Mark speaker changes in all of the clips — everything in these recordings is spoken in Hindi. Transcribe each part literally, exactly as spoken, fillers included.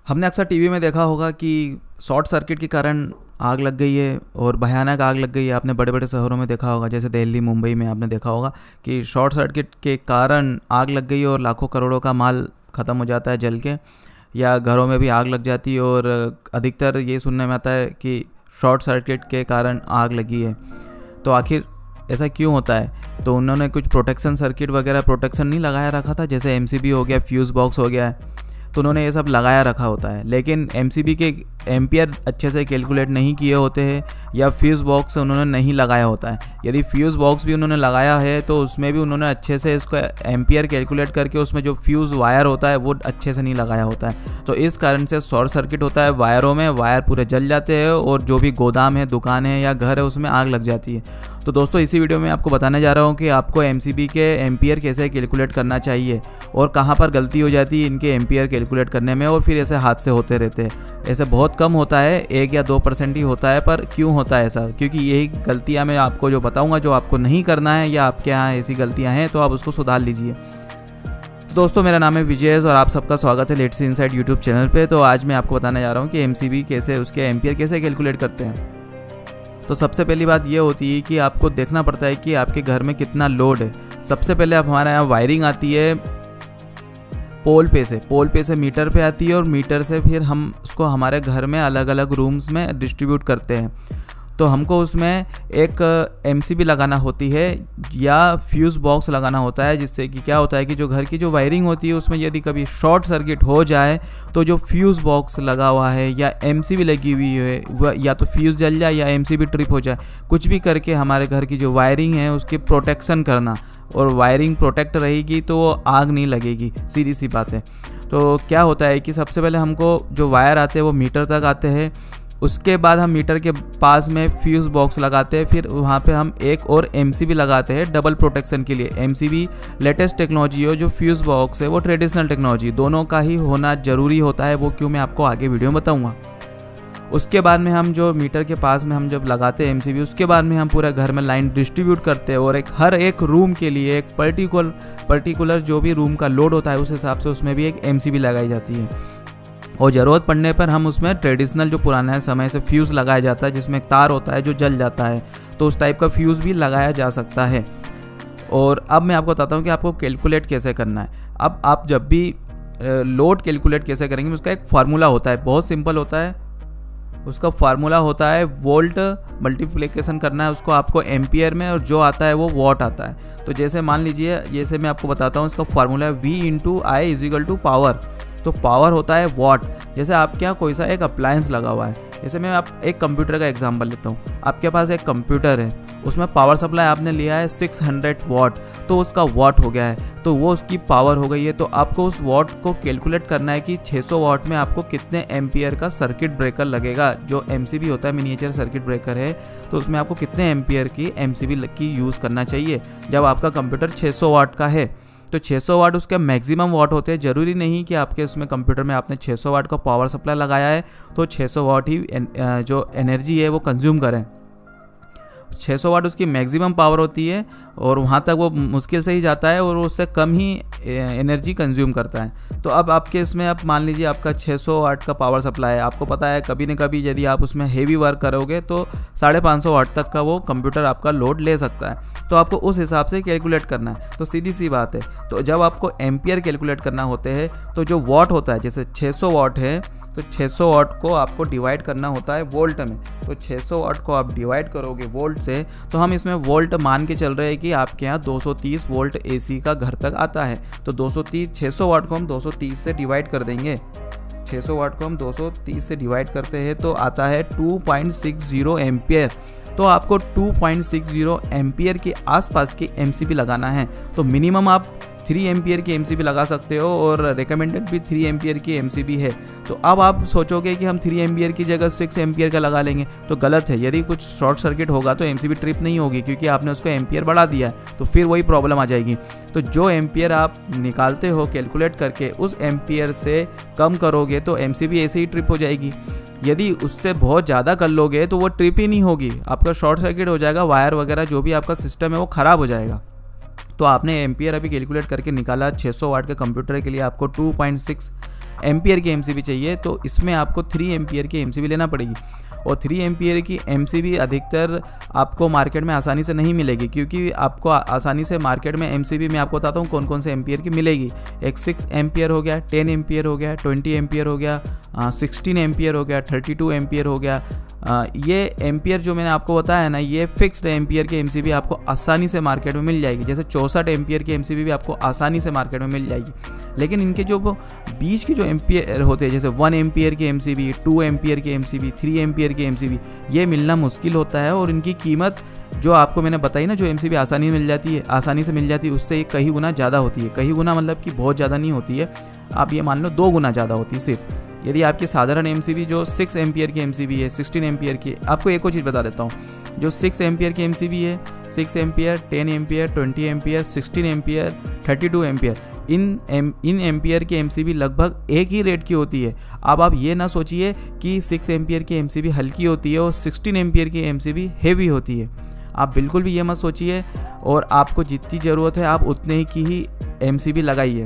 Speaker 1: हमने अक्सर टीवी में देखा होगा कि शॉर्ट सर्किट के कारण आग लग गई है और भयानक आग लग गई है। आपने बड़े बड़े शहरों में देखा होगा, जैसे दिल्ली, मुंबई में आपने देखा होगा कि शॉर्ट सर्किट के कारण आग लग गई और लाखों करोड़ों का माल ख़त्म हो जाता है जल के, या घरों में भी आग लग जाती है। और अधिकतर ये सुनने में आता है कि शॉर्ट सर्किट के कारण आग लगी है। तो आखिर ऐसा क्यों होता है? तो उन्होंने कुछ प्रोटेक्शन सर्किट वगैरह प्रोटेक्शन नहीं लगाया रखा था, जैसे एमसीबी हो गया, फ्यूज़ बॉक्स हो गया है, तो उन्होंने ये सब लगाया रखा होता है। लेकिन एमसीबी के एम्पियर अच्छे से कैलकुलेट नहीं किए होते हैं, या फ्यूज़ बॉक्स उन्होंने नहीं लगाया होता है। यदि फ्यूज़ बॉक्स भी उन्होंने लगाया है तो उसमें भी उन्होंने अच्छे से इसको एम्पियर कैलकुलेट करके उसमें जो फ्यूज़ वायर होता है वो अच्छे से नहीं लगाया होता है। तो इस कारण से शॉर्ट सर्किट होता है वायरों में, वायर पूरे जल जाते हैं और जो भी गोदाम है, दुकान है या घर है उसमें आग लग जाती है। तो दोस्तों, इसी वीडियो में आपको बताने जा रहा हूँ कि आपको एमसीबी के एम्पियर कैसे कैलकुलेट करना चाहिए और कहाँ पर गलती हो जाती है इनके एम्पियर कैलकुलेट करने में, और फिर ऐसे हादसे होते रहते हैं। ऐसे बहुत कम होता है, एक या दो परसेंट ही होता है, पर क्यों होता है ऐसा? क्योंकि यही गलतियाँ मैं आपको जो बताऊँगा, जो आपको नहीं करना है या आपके यहाँ ऐसी गलतियाँ हैं तो आप उसको सुधार लीजिए। तो दोस्तों, मेरा नाम है विजय और आप सबका स्वागत है let's see inside YouTube channel पे। तो आज मैं आपको बताने जा रहा हूँ कि एमसीबी कैसे, उसके एम्पियर कैसे कैलकुलेट करते हैं। तो सबसे पहली बात ये होती है कि आपको देखना पड़ता है कि आपके घर में कितना लोड है। सबसे पहले आप हमारे यहाँ वायरिंग आती है पोल पे से, पोल पे से मीटर पे आती है, और मीटर से फिर हम उसको हमारे घर में अलग अलग रूम्स में डिस्ट्रीब्यूट करते हैं। तो हमको उसमें एक एमसीबी लगाना होती है या फ्यूज़ बॉक्स लगाना होता है, जिससे कि क्या होता है कि जो घर की जो वायरिंग होती है उसमें यदि कभी शॉर्ट सर्किट हो जाए तो जो फ्यूज़ बॉक्स लगा हुआ है या एमसीबी लगी हुई है वह या तो फ्यूज़ जल जाए या एमसीबी ट्रिप हो जाए, कुछ भी करके हमारे घर की जो वायरिंग है उसकी प्रोटेक्शन करना। और वायरिंग प्रोटेक्ट रहेगी तो वो आग नहीं लगेगी, सीधी सी बात है। तो क्या होता है कि सबसे पहले हमको जो वायर आते हैं वो मीटर तक आते हैं, उसके बाद हम मीटर के पास में फ्यूज़ बॉक्स लगाते हैं, फिर वहाँ पे हम एक और एमसीबी लगाते हैं डबल प्रोटेक्शन के लिए। एमसीबी लेटेस्ट टेक्नोलॉजी हो, जो फ्यूज़ बॉक्स है वो ट्रेडिशनल टेक्नोलॉजी, दोनों का ही होना ज़रूरी होता है। वो क्यों, मैं आपको आगे वीडियो में बताऊँगा। उसके बाद में हम जो मीटर के पास में हम जब लगाते हैं एमसीबी, उसके बाद में हम पूरा घर में लाइन डिस्ट्रीब्यूट करते हैं और एक हर एक रूम के लिए एक पर्टिकुलर पर्टिकुलर जो भी रूम का लोड होता है उस हिसाब से उसमें भी एक एमसीबी लगाई जाती है। और ज़रूरत पड़ने पर हम उसमें ट्रेडिशनल जो पुराना समय से फ्यूज़ लगाया जाता है, जिसमें एक तार होता है जो जल जाता है, तो उस टाइप का फ्यूज़ भी लगाया जा सकता है। और अब मैं आपको बताता हूँ कि आपको कैलकुलेट कैसे करना है। अब आप जब भी लोड कैलकुलेट कैसे करेंगे, उसका एक फार्मूला होता है, बहुत सिंपल होता है। उसका फार्मूला होता है वोल्ट मल्टीप्लिकेशन करना है उसको आपको एम्पियर में, और जो आता है वो वॉट आता है। तो जैसे मान लीजिए, जैसे मैं आपको बताता हूँ, इसका फार्मूला है V into I is equal to power. तो पावर होता है वॉट। जैसे आपके यहाँ कोई सा एक अप्लायंस लगा हुआ है, जैसे मैं आप एक कंप्यूटर का एग्जांपल लेता हूँ। आपके पास एक कंप्यूटर है, उसमें पावर सप्लाई आपने लिया है सिक्स हंड्रेड वॉट, तो उसका वॉट हो गया है, तो वो उसकी पावर हो गई है। तो आपको उस वॉट को कैलकुलेट करना है कि छह सौ वॉट में आपको कितने एम्पियर का सर्किट ब्रेकर लगेगा। जो एमसीबी होता है, मिनिएचर सर्किट ब्रेकर है, तो उसमें आपको कितने एम्पियर की एमसीबी की यूज़ करना चाहिए जब आपका कंप्यूटर छह सौ वाट का है। तो छह सौ वाट उसके मैक्सिमम वाट होते हैं। ज़रूरी नहीं कि आपके इसमें कंप्यूटर में आपने छह सौ वाट का पावर सप्लाई लगाया है तो छह सौ वाट ही जो एनर्जी है वो कंज्यूम करें। छह सौ वाट उसकी मैक्सिमम पावर होती है और वहाँ तक वो मुश्किल से ही जाता है और उससे कम ही एनर्जी कंज्यूम करता है। तो अब आपके इसमें आप मान लीजिए आपका छह सौ वाट का पावर सप्लाई है, आपको पता है कभी न कभी यदि आप उसमें हेवी वर्क करोगे तो साढ़े पाँच सौ वाट तक का वो कंप्यूटर आपका लोड ले सकता है। तो आपको उस हिसाब से कैलकुलेट करना है। तो सीधी सी बात है, तो जब आपको एम्पियर कैलकुलेट करना होते हैं तो जो वॉट होता है, जैसे छह सौ वाट है तो छह सौ वाट को आपको डिवाइड करना होता है वोल्ट में। तो छह सौ वाट को आप डिवाइड करोगे वोल्ट से, तो हम इसमें वोल्ट मान के चल रहे हैं कि आपके यहाँ दो सौ तीस वोल्ट एसी का घर तक आता है। तो दो सौ तीस छह सौ वाट को हम दो सौ तीस से डिवाइड कर देंगे। छह सौ वाट को हम दो सौ तीस से डिवाइड करते हैं तो आता है two point six zero ampere. तो आपको two point six zero ampere के आसपास की एमसीबी लगाना है। तो मिनिमम आप थ्री एम्पियर की एमसीबी लगा सकते हो और रिकमेंडेड भी थ्री एम्पियर की एमसीबी है। तो अब आप सोचोगे कि हम थ्री एम्पियर की जगह सिक्स एम्पियर का लगा लेंगे, तो गलत है। यदि कुछ शॉर्ट सर्किट होगा तो एमसीबी ट्रिप नहीं होगी, क्योंकि आपने उसको एम्पियर बढ़ा दिया है, तो फिर वही प्रॉब्लम आ जाएगी। तो जो एम्पियर आप निकालते हो कैलकुलेट करके, उस एम्पियर से कम करोगे तो एमसीबी ऐसे ही ट्रिप हो जाएगी। यदि उससे बहुत ज़्यादा कर लोगे तो वो ट्रिप ही नहीं होगी, आपका शॉर्ट सर्किट हो जाएगा, वायर वगैरह जो भी आपका सिस्टम है वो ख़राब हो जाएगा। तो आपने एम्पियर अभी कैलकुलेट करके निकाला छह सौ वाट के कंप्यूटर के लिए आपको टू पॉइंट सिक्स एम्पियर की एमसीबी चाहिए तो इसमें आपको थ्री एम्पियर की एमसीबी लेना पड़ेगी। और थ्री एम्पियर की एमसीबी अधिकतर आपको मार्केट में आसानी से नहीं मिलेगी, क्योंकि आपको आसानी से मार्केट में एमसीबी में आपको बताता हूँ कौन कौन से एम्पियर की मिलेगी। एक सिक्स एम्पियर हो गया, टेन एम्पियर हो गया, ट्वेंटी एम्पियर हो गया, सिक्सटीन एम्पियर हो गया, थर्टी टू एम्पियर हो गया। आ, ये एम्पियर जो मैंने आपको बताया है ना, ये फिक्स्ड एम्पियर की एमसीबी आपको आसानी से मार्केट में मिल जाएगी। जैसे चौंसठ एम्पियर की एमसीबी भी आपको आसानी से मार्केट में मिल जाएगी। लेकिन इनके जो वो बीच के जो एम्पियर होते हैं, जैसे वन एम्पियर की एमसीबी, टू एम्पियर की एमसीबी, थ्री एम्पियर की एमसीबी, ये मिलना मुश्किल होता है। और इनकी कीमत जो आपको मैंने बताई ना, जो एमसीबी आसानी मिल जाती है आसानी से मिल जाती है उससे कई गुना ज़्यादा होती है। कई गुना मतलब कि बहुत ज़्यादा नहीं होती है, आप ये मान लो दो गुना ज़्यादा होती है सिर्फ। यदि आपकी साधारण एमसीबी जो सिक्स एम्पियर की एमसीबी है, सिक्सटीन एम्पियर की, आपको एक और चीज़ बता देता हूँ, जो सिक्स एम्पियर की एमसीबी है, six ampere, ten ampere, twenty ampere, sixteen ampere, thirty two ampere, इन एम इन एम्पियर की एमसीबी लगभग एक ही रेट की होती है। अब आप ये ना सोचिए कि सिक्स एम्पियर की एमसीबी हल्की होती है और सिक्सटीन एम्पियर की एमसीबी हेवी होती है, आप बिल्कुल भी ये मत सोचिए। और आपको जितनी ज़रूरत है आप उतने ही की ही एमसीबी लगाइए।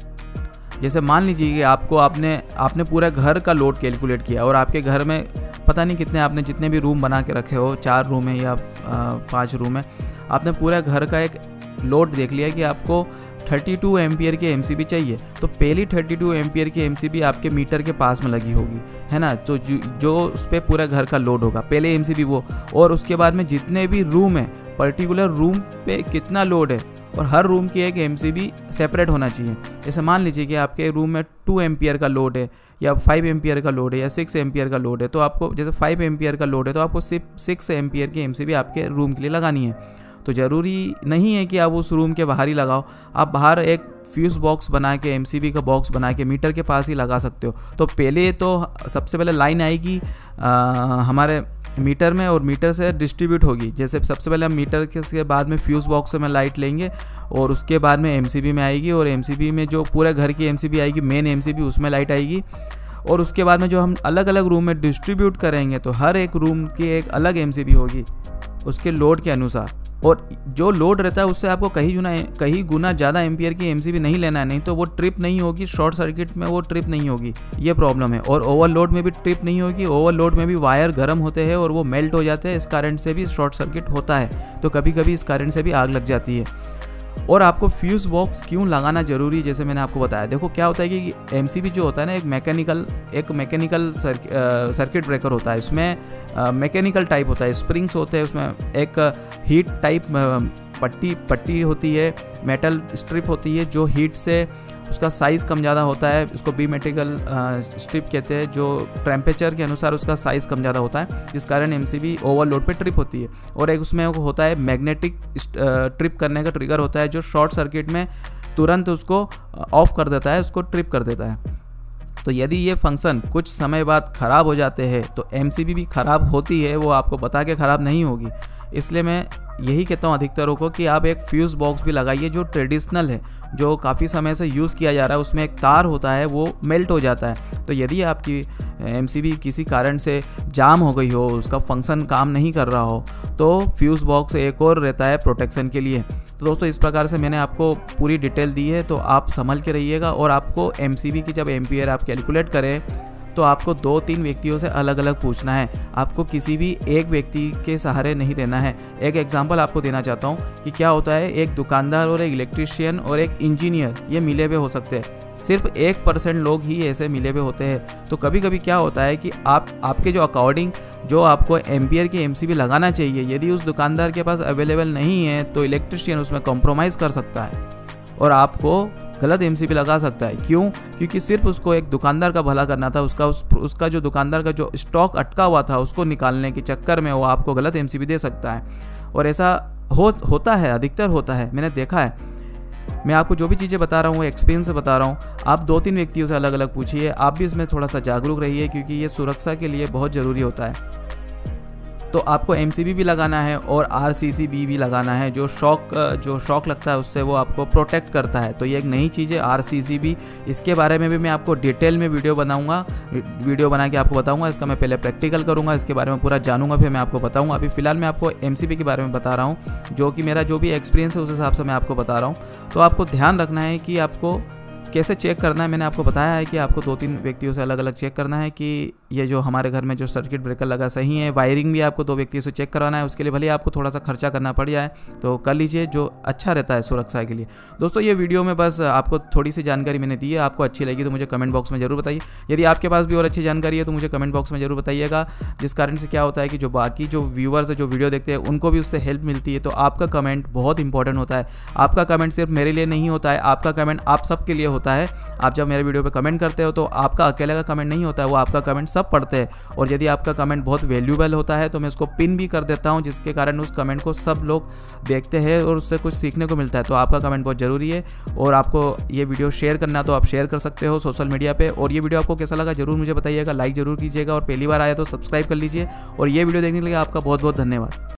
Speaker 1: जैसे मान लीजिए कि आपको आपने आपने पूरा घर का लोड कैलकुलेट किया और आपके घर में पता नहीं कितने आपने जितने भी रूम बना के रखे हो, चार रूम है या पाँच रूम है, आपने पूरा घर का एक लोड देख लिया कि आपको थर्टी टू एम्पियर की एमसीबी चाहिए। तो पहली थर्टी टू एम्पियर की एमसीबी आपके मीटर के पास में लगी होगी, है ना, तो जो, जो उस पर पूरा घर का लोड होगा, पहले एमसीबी वो। और उसके बाद में जितने भी रूम है, पर्टिकुलर रूम पे कितना लोड है, और हर रूम की एक एमसीबी सेपरेट होना चाहिए। जैसे मान लीजिए कि आपके रूम में टू एम्पियर का लोड है या फाइव एम्पियर का लोड है या सिक्स एम्पियर का लोड है, तो आपको जैसे फाइव एम्पियर का लोड है तो आपको सिर्फ सिक्स एम्पियर की एमसीबी आपके रूम के लिए लगानी है। तो ज़रूरी नहीं है कि आप उस रूम के बाहर ही लगाओ, आप बाहर एक फ्यूज़ बॉक्स बना के, एमसीबी का बॉक्स बना के मीटर के पास ही लगा सकते हो। तो पहले तो सबसे पहले लाइन आएगी आ, हमारे मीटर में और मीटर से डिस्ट्रीब्यूट होगी। जैसे सबसे पहले हम मीटर के बाद में फ्यूज़ बॉक्स में लाइट लेंगे और उसके बाद में एमसीबी में आएगी, और एमसीबी में जो पूरे घर की एमसीबी आएगी, मेन एमसीबी, उसमें लाइट आएगी। और उसके बाद में जो हम अलग अलग रूम में डिस्ट्रीब्यूट करेंगे तो हर एक रूम की एक अलग एमसीबी होगी उसके लोड के अनुसार। और जो लोड रहता है उससे आपको कहीं गुना कहीं गुना ज़्यादा एम्पियर की एमसीबी नहीं लेना है, नहीं तो वो ट्रिप नहीं होगी, शॉर्ट सर्किट में वो ट्रिप नहीं होगी, ये प्रॉब्लम है। और ओवरलोड में भी ट्रिप नहीं होगी, ओवरलोड में भी वायर गर्म होते हैं और वो मेल्ट हो जाते हैं, इस कारण से भी शॉर्ट सर्किट होता है। तो कभी कभी इस कारण से भी आग लग जाती है। और आपको फ्यूज़ बॉक्स क्यों लगाना ज़रूरी है, जैसे मैंने आपको बताया, देखो क्या होता है कि एमसीबी जो होता है ना, एक मैकेनिकल एक मैकेनिकल सर्किट ब्रेकर होता है। इसमें मैकेनिकल टाइप होता है, स्प्रिंग्स होते हैं, उसमें एक हीट टाइप पट्टी पट्टी होती है, मेटल स्ट्रिप होती है, जो हीट से उसका साइज़ कम ज़्यादा होता है, उसको बी मेटेरियल स्ट्रिप कहते हैं, जो टेम्परेचर के अनुसार उसका साइज़ कम ज़्यादा होता है, इस कारण एमसीबी ओवरलोड पे ट्रिप होती है। और एक उसमें होता है मैग्नेटिक ट्रिप करने का ट्रिगर होता है, जो शॉर्ट सर्किट में तुरंत उसको ऑफ कर देता है, उसको ट्रिप कर देता है। तो यदि ये फंक्शन कुछ समय बाद ख़राब हो जाते हैं तो एमसीबी भी ख़राब होती है, वो आपको बता के ख़राब नहीं होगी। इसलिए मैं यही कहता हूँ अधिकतरों को कि आप एक फ्यूज़ बॉक्स भी लगाइए जो ट्रेडिशनल है, जो काफ़ी समय से यूज़ किया जा रहा है, उसमें एक तार होता है वो मेल्ट हो जाता है। तो यदि आपकी एमसीबी किसी कारण से जाम हो गई हो, उसका फंक्शन काम नहीं कर रहा हो, तो फ्यूज़ बॉक्स एक और रहता है प्रोटेक्शन के लिए। तो दोस्तों इस प्रकार से मैंने आपको पूरी डिटेल दी है, तो आप संभल के रहिएगा। और आपको एमसीबी की जब एम्पियर आप कैलकुलेट करें तो आपको दो तीन व्यक्तियों से अलग अलग पूछना है, आपको किसी भी एक व्यक्ति के सहारे नहीं रहना है। एक एग्जांपल आपको देना चाहता हूँ कि क्या होता है, एक दुकानदार और एक इलेक्ट्रीशियन और एक इंजीनियर ये मिले हुए हो सकते हैं, सिर्फ एक परसेंट लोग ही ऐसे मिले हुए होते हैं। तो कभी कभी क्या होता है कि आप आपके जो अकॉर्डिंग जो आपको एम्पियर की एमसीबी लगाना चाहिए, यदि उस दुकानदार के पास अवेलेबल नहीं है तो इलेक्ट्रीशियन उसमें कॉम्प्रोमाइज़ कर सकता है और आपको गलत एमसीबी लगा सकता है। क्यों? क्योंकि सिर्फ उसको एक दुकानदार का भला करना था, उसका उस उसका जो दुकानदार का जो स्टॉक अटका हुआ था उसको निकालने के चक्कर में वो आपको गलत एमसीबी दे सकता है। और ऐसा हो होता है, अधिकतर होता है, मैंने देखा है। मैं आपको जो भी चीज़ें बता रहा हूँ वो एक्सपीरियंस से बता रहा हूँ। आप दो तीन व्यक्तियों से अलग अलग पूछिए, आप भी इसमें थोड़ा सा जागरूक रहिए, क्योंकि ये सुरक्षा के लिए बहुत ज़रूरी होता है। तो आपको एमसीबी भी लगाना है और आरसीसीबी भी लगाना है, जो शॉक जो शॉक लगता है उससे वो आपको प्रोटेक्ट करता है। तो ये एक नई चीज़ है आरसीसीबी, इसके बारे में भी मैं आपको डिटेल में वीडियो बनाऊंगा, वीडियो बना के आपको बताऊंगा। इसका मैं पहले प्रैक्टिकल करूंगा, इसके बारे में पूरा जानूंगा, फिर मैं आपको बताऊंगा। अभी फिलहाल मैं आपको एमसीबी के बारे में बता रहा हूँ, जो कि मेरा जो भी एक्सपीरियंस है उस हिसाब से मैं आपको बता रहा हूँ। तो आपको ध्यान रखना है कि आपको कैसे चेक करना है मैंने आपको बताया है कि आपको दो तीन व्यक्तियों से अलग अलग चेक करना है कि ये जो हमारे घर में जो सर्किट ब्रेकर लगा सही है। वायरिंग भी आपको दो व्यक्तियों से चेक करवाना है, उसके लिए भले आपको थोड़ा सा खर्चा करना पड़ जाए तो कर लीजिए, जो अच्छा रहता है सुरक्षा के लिए। दोस्तों ये वीडियो में बस आपको थोड़ी सी जानकारी मैंने दी है, आपको अच्छी लगी तो मुझे कमेंट बॉक्स में जरूर बताइए। यदि आपके पास भी और अच्छी जानकारी है तो मुझे कमेंट बॉक्स में जरूर बताइएगा, जिस कारण से क्या होता है कि जो बाकी जो व्यूअर्स है जो वीडियो देखते हैं उनको भी उससे हेल्प मिलती है। तो आपका कमेंट बहुत इंपॉर्टेंट होता है, आपका कमेंट सिर्फ मेरे लिए नहीं होता है, आपका कमेंट आप सबके लिए होता है। आप जब मेरे वीडियो पे कमेंट करते हो तो आपका अकेले का कमेंट नहीं होता है, वो आपका कमेंट सब पढ़ते हैं। और यदि आपका कमेंट बहुत वैल्यूएबल होता है तो मैं उसको पिन भी कर देता हूं, जिसके कारण उस कमेंट को सब लोग देखते हैं और उससे कुछ सीखने को मिलता है। तो आपका कमेंट बहुत ज़रूरी है। और आपको ये वीडियो शेयर करना तो आप शेयर कर सकते हो सोशल मीडिया पे। और ये वीडियो आपको कैसा लगा जरूर मुझे बताइएगा, लाइक जरूर कीजिएगा और पहली बार आया तो सब्सक्राइब कर लीजिए। और ये वीडियो देखने के लिए आपका बहुत बहुत धन्यवाद।